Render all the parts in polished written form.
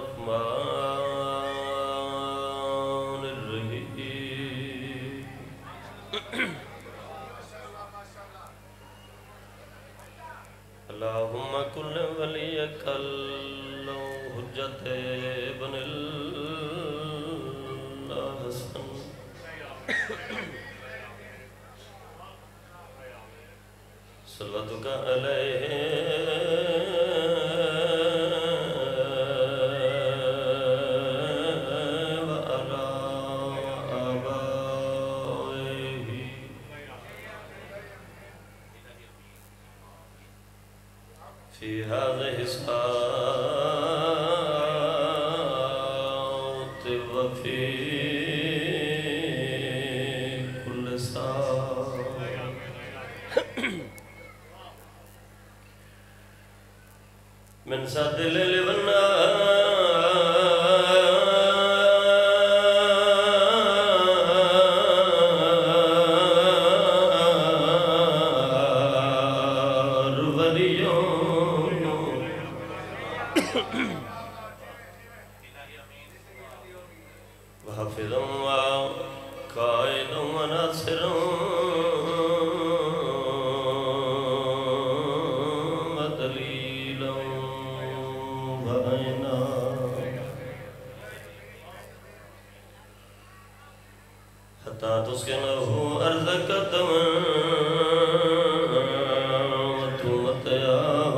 الرحمن الرحيم اللهم كل وليك الحجة ابن الحسن صلواتك عليه وعلى آبائه في هذه الساعة وفي كل ساعة من سد الليل والنهار واليوم وحفظا وقائدا وناصرا ودليلا وعينا حتى تسكنه أرضك وتمتعه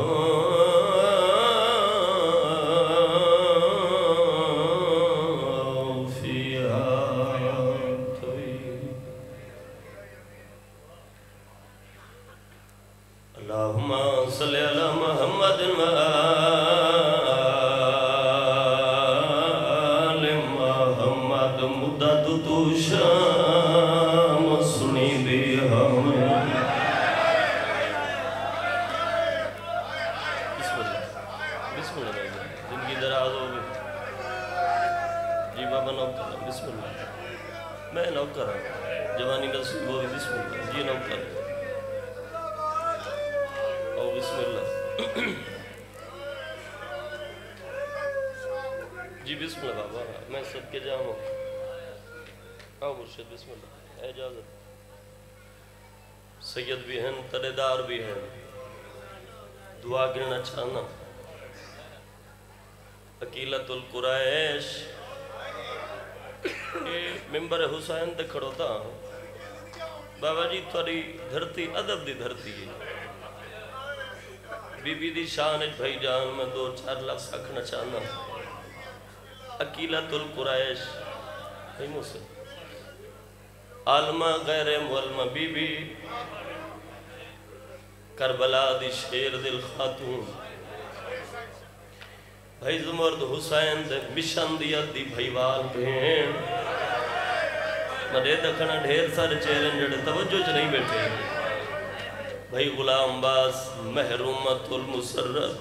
فيها طويل اللهم صل على محمد وآل محمد مدد شام سنی دی ہمیں بسم اللہ زندگی دراز ہو گئی جی بابا نوکر بسم اللہ میں نوکر ہوں جوانی نصیب ہوئی بسم اللہ جی نوکر او بسم اللہ جی بسم اللہ بابا میں سب کے جام ہوں آؤ مرشد بسم اللہ اجازت سید بھی ہیں تردار بھی ہیں دعا گرنا چاہنا عقیلت القریش ممبر حسین تے کھڑو تھا بابا جی تھوڑی دھرتی ادب دی دھرتی ہے بی بی دی شان بھائی جان میں 2-4 لفظ رکھنا چاہنا عقیلت القریش بھائی موسیٰ عالمہ غیر معلمہ بی بی کربلا دی شیر دل خاتون بھائی زمرد حسین دے مشن دیا دی بھائی وال بھین مدے دکھنا ڈھیر سارے چیلن جڑے توجہ چ نہیں بیٹھے بھائی غلام باس محرومت المسرت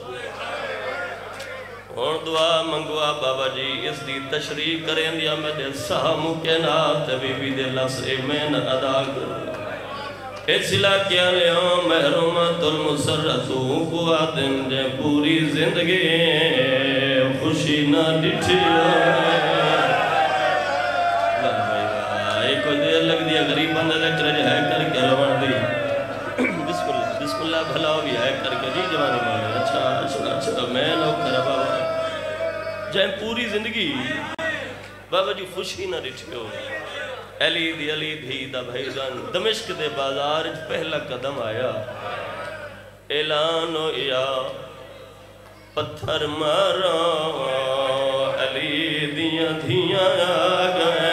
اور دعا منگوا بابا جی اس دی تشریح کریں دیا میں دے سامو کے نات بی بی دے لفظ ایمین ادا کر اس علاقیاں لے محرومت المسرت ہوا دن دے پوری زندگی خوشی نہ ڈٹھیا کوئی دیر لگ دیا غریب بندہ دے کرج ہے کر کے روان دی بسم اللہ بھلا بھی ہے کر کے جی جوانی مانے اچھا میں لوگ کرا بابا جائیں پوری زندگی بابا جی خوشی نہ رچھو علی دی دا بھائی جان دمشق دے بازار پہلا قدم آیا اعلان یا پتھر مارا علی دیاں دھیاں آگئے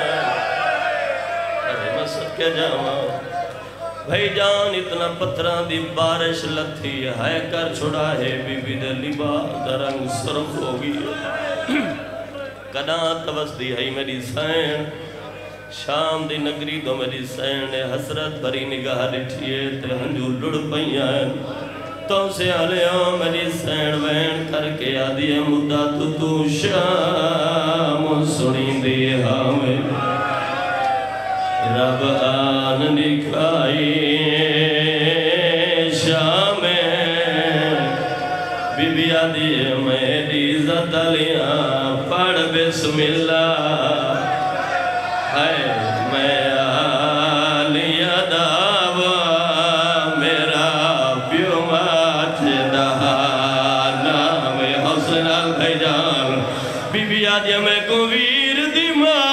ارے مسد کے جاما بھائی جان اتنا پتھران دی بارش لتھی ہے کر چھڑا ہے بی بی دے لباس درنگ سرخ ہوگی کداں توس دی ہے میری سین شام دی نگری دو میری سین نے حسرت بری نگاہ لٹھئے تے ہنجو لڑ پئیاں تو سے آلیاں میری سین وین کر کے آدھی مدہ تو شام سنی دی ہمیں رب آن نکھائی شام بی بی آدھی میری عزت لیاں پڑھ بسم اللہ ہے میں آلی اداوا میرا پیو مات دہا نام حسن بھائی جان بی بی آدھی میں کو ویر دی ماں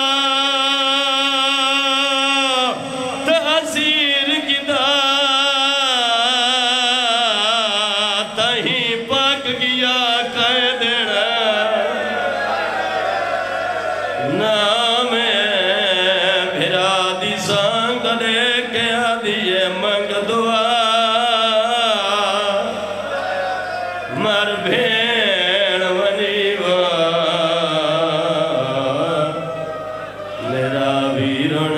تحصیر کی دا تہیں پاک گیا کہہ دینا نام بھرا دی سانگ لے کے آدھیے منگ دعا مر بھین ونیوان میرا ویرن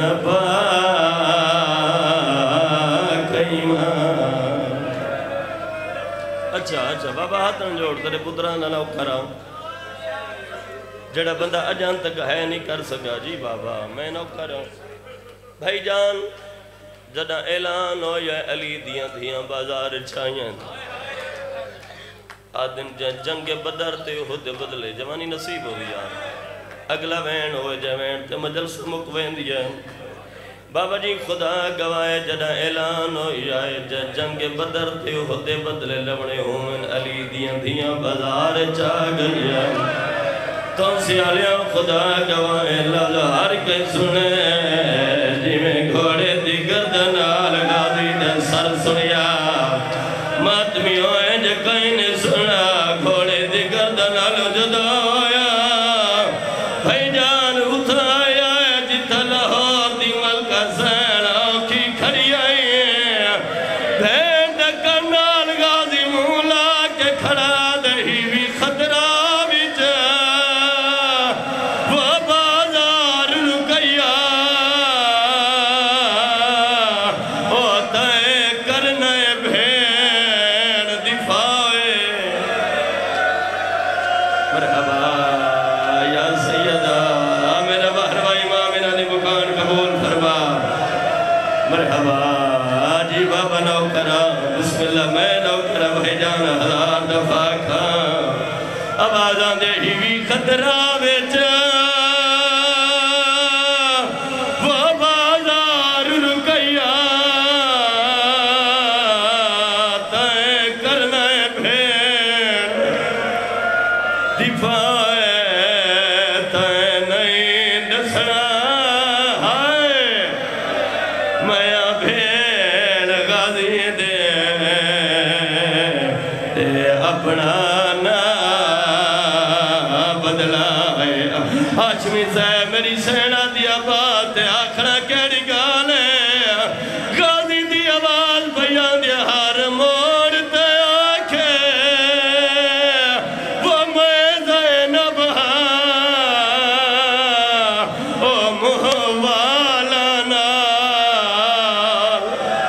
پاک ایمان اچھا بابا ہاتھن جوڑ تیرے پتران نہ کراؤں جڑا بندہ اجان تک ہے نہیں کر سکا جی بابا میں نہ کراؤں بھائی جان جڑا اعلان ہو یا علی دیاں دیاں بازار چھائیاں آدم جنگ بدر تے ہوتے بدلے جوانی نصیب ہو دیا اگلا وین ہوئے جوین تے مجلس مکوین دیا بابا جی خدا گوائے جڑا اعلان ہو یا جنگ بدر تے ہوتے بدلے لبنے ہوئن علی دیاں دیاں بازار چاہ گیا تو سیالیاں خدا گوائے لالہار کے سنے جی میں گھوڑے دی گردنال غازی دے سر سنیا ماتمی ہوئے جے کہیں نے سنا گھوڑے دی گردنال جدا ہویا بھائی جان اتھایا جتا لاہور دی ملکہ سین آنکھی کھڑی آئی بھین دکنال غازی مولا کے کھڑا دہی بھی خطرہ بسم اللہ میں نوکرہ بھائی جان ہزار دفعہ کھاں اب آزان دے ہی بھی خطرہ بیچا وہ بازار رکیا تائیں کرنا بھین دفاع تائیں نہیں نسنا ہائے میں بھین غازی دے اپنا نا بدلا ہے ہاشمی صاحب میری سینہ دی آباد آخرہ کیڑی گالے غازی دی آواز بیان دی ہر موڑ تے آکھے وہ میں زینب او محوالا نال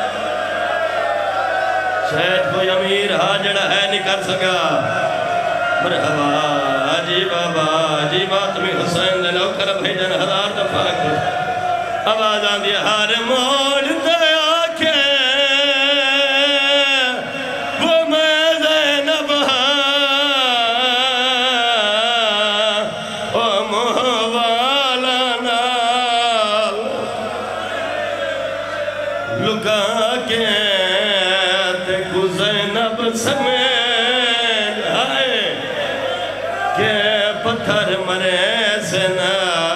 شاید کوئی امیر حاجڑا ہے نہیں کر سکا مرحبا جی بابا جی ماتمی حسین نے نوکر بھیجن ہزار دفعہ کر آوازاں دی ہر موڑ تے آکھے وہ میں زینب او محوالا نال لکا کے زینب سمین آئے کہ پتھر مرے سے نہ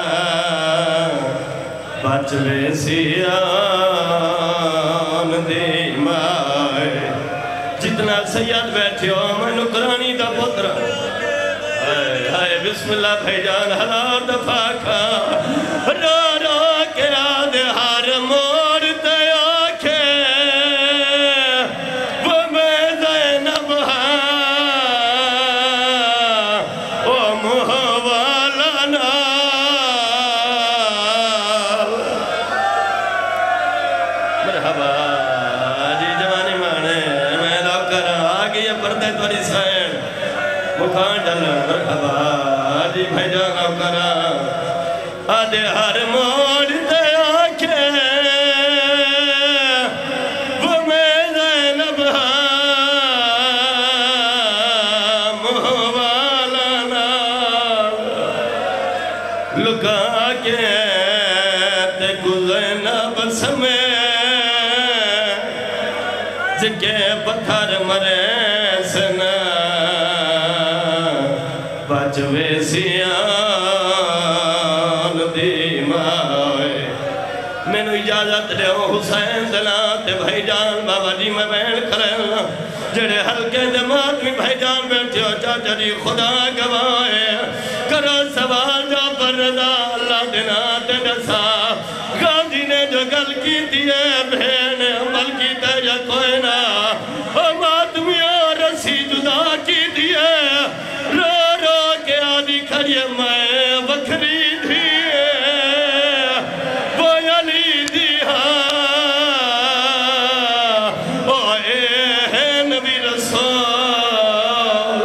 بچ لے سیان دی مائے جتنا سید بیٹھے ہو میں نکرانی دا پتر آئے بسم اللہ بھائی جان ہزار دفعہ کھا رو رو کے آدھے ہر موڑ تے آکھے مکان ڈالا مرحبا جی بھائی جانا کرا آدھے ہر موڑ تے آنکھے وہ میں زینب لکا کے تے گزینا بسمے جکے پتھر مرے سنا بچوے سیان دی مائے میں نو اجازت دے حسین دلاتے بھائی جان بابا جی میں بین کرنا جڑے حلقے دماغ میں بھائی جان بیٹھے ہو چاچا جی خدا گوائے کرو سوال جا پر رضا اللہ دینا تے دسا غازی نے جو گل کی دیئے بہن عمل کی تے یا کوئی نہ ماتمیاں رسی جدا کی دیئے رو رو کے آدھی کھڑیے میں وکھری دیئے وہ علی دیہا او اے نبی رسول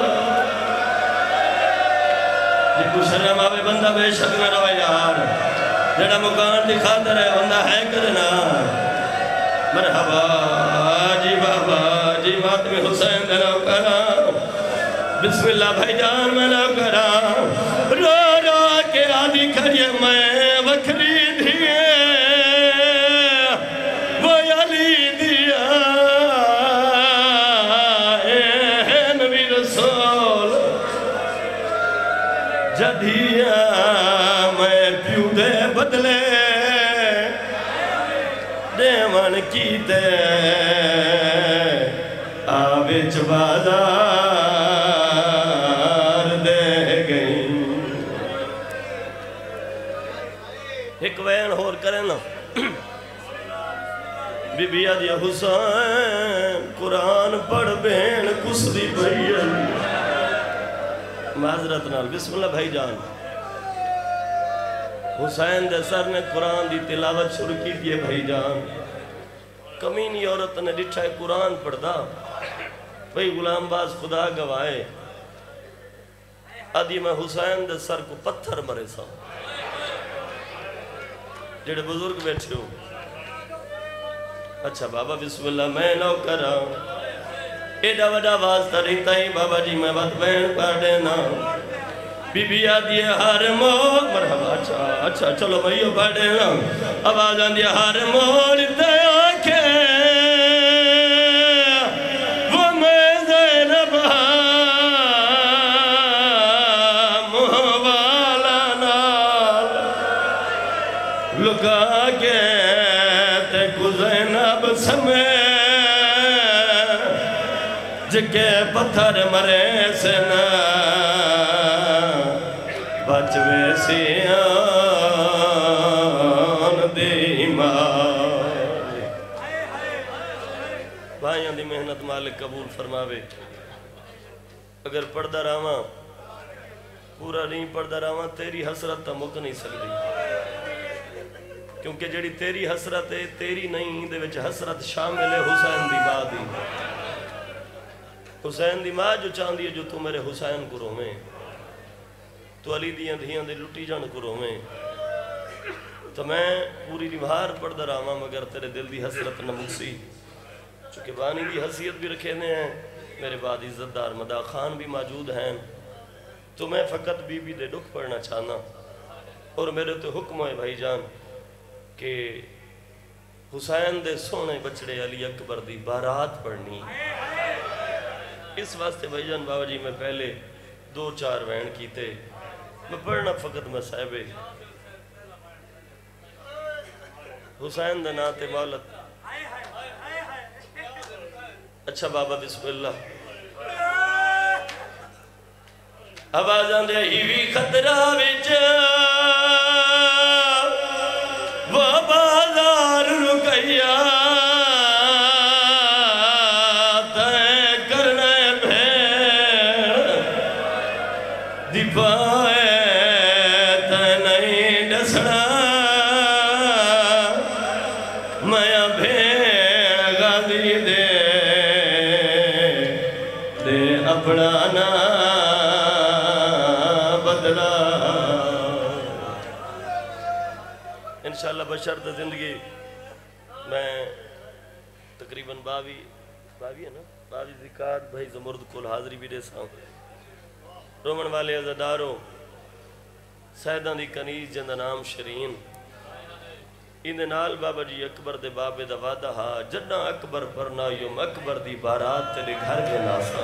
جی کو شرم آوے بندہ بے شک نہ روے یار جڑا مکان دکھاتا رہے بندہ ہے کرنا مرحبا جی بابا جی ماتم حسین دلو کرا بسم اللہ بھائی جان میں لو کرا رو رو کے آدھی کھڑیے میں وکھری دیئے وہ علی دیا اے نبی رسول جدیا میں پیو دے بدلے دیوان کی تے آوچ بازار دے گئی ایک وین ہور کریں نا بی بی آدھی حسین قرآن پڑھ بین کس دی بھئی معذرت نال بسم اللہ بھائی جان حسین دے سر نے قرآن دی تلاوت شروع کی دیئے بھائی جان کمینی عورت نے ڈٹھائے قرآن پڑھ دا بھئی غلام باز خدا گوائے آدھی میں حسین دے سر کو پتھر مرے سا جڑے بزرگ بیٹھے ہو اچھا بابا بسم اللہ میں نو کرا ایڈا وڈا واسطہ رہتا ہی بابا جی میں بات بین پڑھ دینا بی بی آدھی ہر موڑ مرحبا اچھا چلو بھائیو پڑھ دینا آواز آدھی ہر موڑ تے آنکھیں وہ میں زینب محوالا نال لکا کے تے زینب سمے جکے پتھر مرے سنا بچوے سیان دی مائے بھائیاں دی محنت مالک قبول فرماوے اگر پردہ راواں پورا نہیں پردہ راواں تیری حسرت تا مک نہیں سکتی کیونکہ جڑی تیری حسرت ہے تیری نہیں دے وچ حسرت شامل ہے حسین دی ماں دی حسین دی ماں جو چاندی ہے جو تو میرے حسین کو رومیں تو علی دیاں دھیاں دے لٹی جان کو رومیں تو میں پوری نبھار پڑھ راواں مگر تیرے دل دی حسرت نہ مکسی چونکہ بانی دی حیثیت بھی رکھے نے ہیں میرے بعد عزت دار مدا خان بھی موجود ہیں تو میں فقط بی بی دے ڈک پڑھنا چاہنا اور میرے تو حکم ہے بھائی جان کہ حسین دے سونے بچڑے علی اکبر دی بارات پڑھنی اس واسطے بھائی جان بابا جی میں پہلے 2-4 وین کیتے میں پڑھنا فقط میں صاحبے حسین دے ناتے مولت اچھا بابا بسم اللہ آوازاں دے ہی بھی خطرہ وچ وہ بازار رکیا اپنا بدلا انشاءاللہ بشرط زندگی میں تقریباً باوی ہے نا باوی ذکات بھائی زمرد کل حاضری بھی دے ساں رومن والے عزداروں سیدان دی کنیز جندہ نام شرین اندے نال بابا جی اکبر دے بابے دا وعدہ ہا جنہ اکبر پرنا یوم اکبر دی بارات تیرے گھر کے ناسا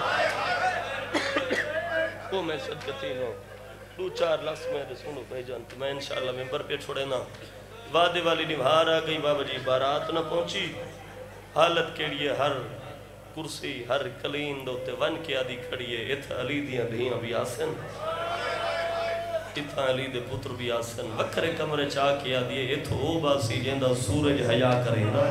وہ میں صدقتی ہوں 2-4 لفظ میں دے سنو بھائی جان تو میں انشاءاللہ ممبر پہ چھوڑے نا وعدے والی نبھار آ گئی بابا جی بارات نہ پہنچی حالت کے لیے ہر کرسی ہر کلین دوتے ون کے آدھی کھڑیے اتھا علی دیاں دھیاں بھی آسن اتھا علی دے پتر بھی آسن وکھرے کمرے چاہ کے آدھیے اتھو او باسی جیندہ سورج حیاء کریں دا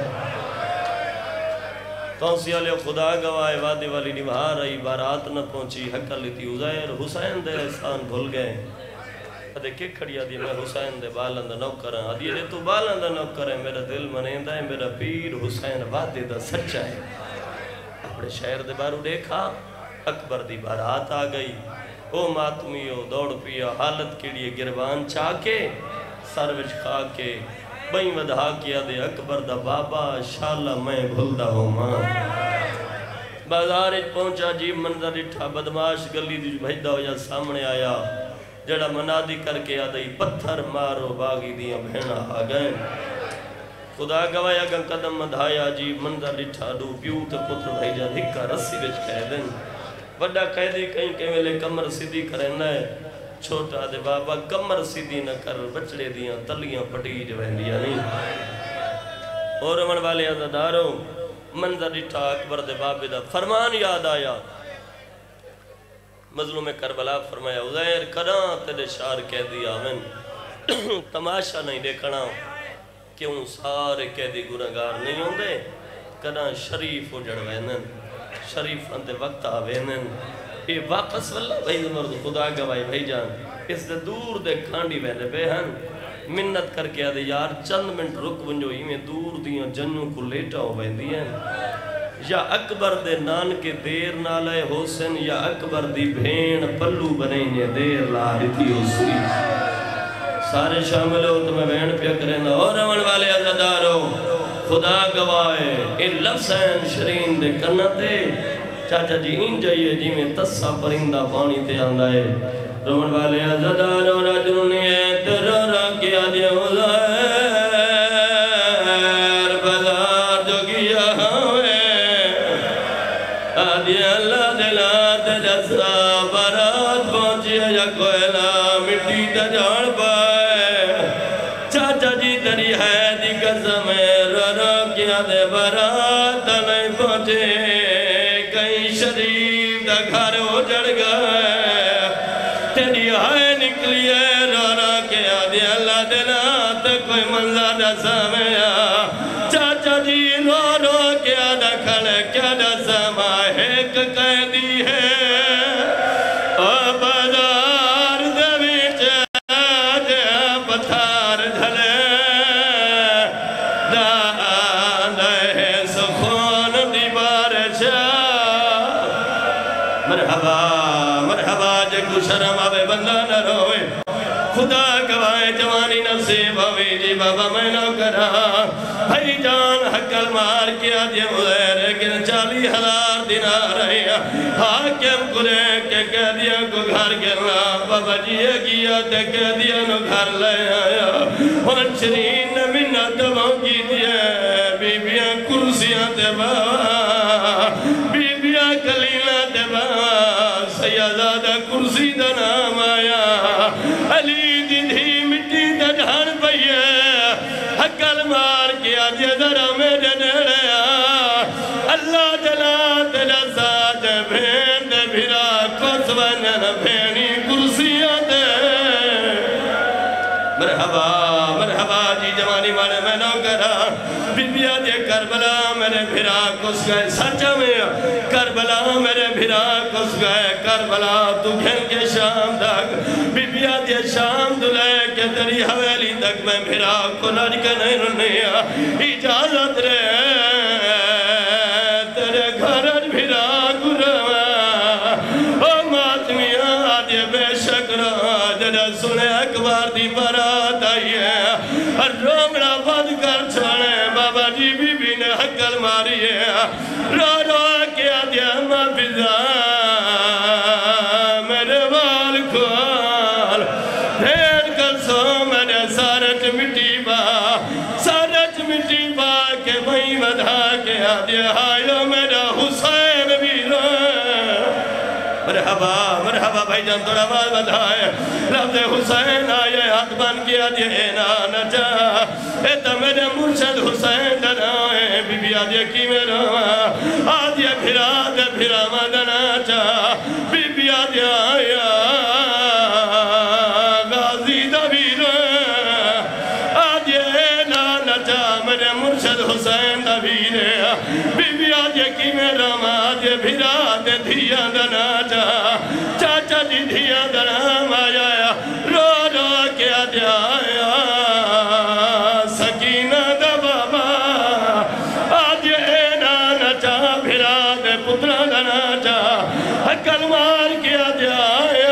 تونسی علیہ خدا گواہ وعدے والی نبھار آئی بارات نہ پہنچی حق لیتی عزیر حسین دے احسان بھول گئے ادھے کہ کھڑی آدھی میں حسین دے بالندہ نو کریں آدھی جے تو بالندہ نو کریں میرا دل منیندہ ہے میرا پیر حسین وعدے دا سچا ہے اپنے شہر دے بارو دیکھا اکبر دی بارات آ گئی او ماتمیو دوڑ پیا حالت کے لیے گربان چاہ کے سروچ کھا کے بھئی ودھا کیا دے اکبر دا بابا شاءاللہ میں بھلدہ ہوں ماں بازارج پہنچا جی منظر اٹھا بدماش گلی دی بھیدہ ہو یا سامنے آیا جڑا منادی کر کے آدھائی پتھر مارو باغی دیاں بھینا آ گئے خدا گوایا گا قدم مدھایا جی منظر اٹھا دو پیو تے پتر بھائی جان ہکا رسی بچ کہہ دیں وڈا قیدی کہیں کہ ملے کمر سیدھی کرنا ہے چھوٹا دے بابا کمر سیدھی نہ کر بچڑے دیاں تلیاں پٹی جو بہندیاں نہیں اور امن والے عزداروں منظر اٹھا اکبر دے بابے دا فرمان یاد آیا مظلوم کربلا فرمایا عزیر کراں تیرے شار کہہ دیا من تماشا نہیں دیکھنا کیوں سارے قیدی گناہگار نہیں ہوں دے کراں شریف ہو جڑ وینن شریف انتے وقت آوینن اے واپس واللہ بھائی مرد خدا گوائی بھائی جان اس دے دور دے کھانڈی ویندے بہن منت کر کے آدھے یار چند منٹ رک ونجو ہی میں دور دیاں جنوں کو لیٹا ہو ویندی ہیں یا اکبر دے نان کے دیر نالے حسن یا اکبر دی بھین پلو بنیں دیر لارتی ہو سی سارے شامل ہو تمہیں بہن پیا کریں اور امن والے عزداروں خدا گواہے ان لفظین شرین دے کرنتے چاچا جی ان جائیے جی میں تسا پرندہ پانی تے آندہ ہے رمن والے عزداروں رجنی ترہ کیا دیا عزیر بازار جو کیا ہوئے آدھی اللہ دلات جسا برات پہنچی یا کوئلہ مٹی تجان پائے چاچا جی تری ہے دی قسم رو کیا دے برات نہیں پہنچے کہیں شریف دا گھر اجڑ گئے تیری ہے نکلی ہے رو کیا دے اللہ دلات کوئی منظر جسا میں چاچا جی رو کیا دا کھڑے کیا دا سما ایک قیدی ہے بازار دے وچ پتھر جھلے دے سخون دی بارش مرحبا مرحبا جے کو شرم آوے بندہ نہ روئے خدا گواہ جوانی نصیب ہوئی جی بابا میں نہ کرا بھائی جان حقل مار کیا دیا عزیر لیکن 40,000 دینار رہی حاکم کرے کہ کہہ دیا کو گھر گرنا بابا جی یہ کیا تے کہہ دیا نو گھر لے آیا اور شرین منت موکی دیا بیبیاں کرسیاں تے با بیبیاں کلیلہ تے با سیادہ کرسی دا نام آیا علی دی دھی مٹی دا جھان پئیے حقل مار کیا دیا ذرا میرے نیڑے اللہ جلال تیرا ساج بھین دے بھیرا کس ونن بھینی کرسیاں دے مرحبا مرحبا جی جوانی مانے میں نہ کرا بیبیا دے کربلا میرے بھیرا کس گئے سچا میں کربلا میرے بھیرا کس گئے کربلا تو گھن کے شام تک بیبیا دے شام دلے کہ تیری حویلی تک میں بھیرا کو نج کے نہیں رنیا اجازت رہے تیرے گھرج بھیرا گروا او ماتمیاں آدھے بے شک رہا جنہ سنے اکبار دی برات آئی ہے اور رومڑا بد کر چھوڑے بابا جی بی بی نے حقل ماری ہے رو رو کیا دیا مفضا میرے وال کھول آجے آیا میرا حسین ویرا مرحبا مرحبا بھائی جان تھوڑا آواز بدھائے لفظ حسین آئے ہاتھ بن کیا جے نا نجا اے تا میرے مرشد حسین درائے بی بی آجے کی میرا آجے پھرا دے پھرا مدنا چا بی بی آجے آیا غازی دویر آجے نا نجا میرے مرشد حسین دویر بی بی آجے کی میرا آجے پھرا دے دھیا دنا چا چاچا جی دھیا دنا مایا رو رو کیا جایا سکینہ دا بابا آج اینا نچا بھرا دے پترہ دنا چا حکل مار کیا جایا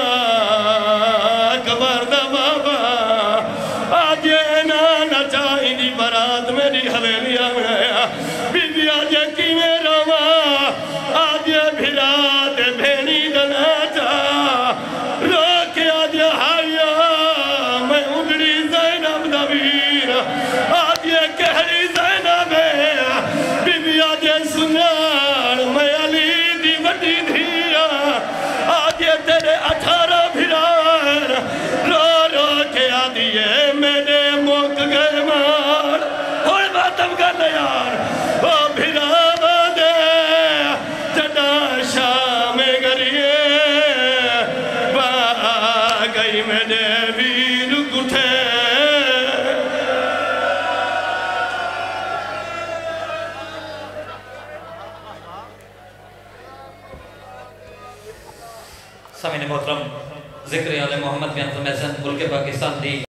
کبر دا بابا آج اینا نچا ہی برات میری حویلی آیا بی بی آج کی میرا آج بھرا دے بھینی دنا چا رو کیا جایا میں اگڑی زینب دویر آج یہ کہری زینب بی بی آج سنار میں علی دی وڈی دھیا آج یہ تیرے 18 بھرار رو رو کیا دیئے میرے موک گئے مار اور باتم کر لے یار او بھرا دے جڑا شام گریے با گئی میرے ویر کٹھے سامعین محترم ذکر آل محمد بیان فرمائے ملک پاکستان دی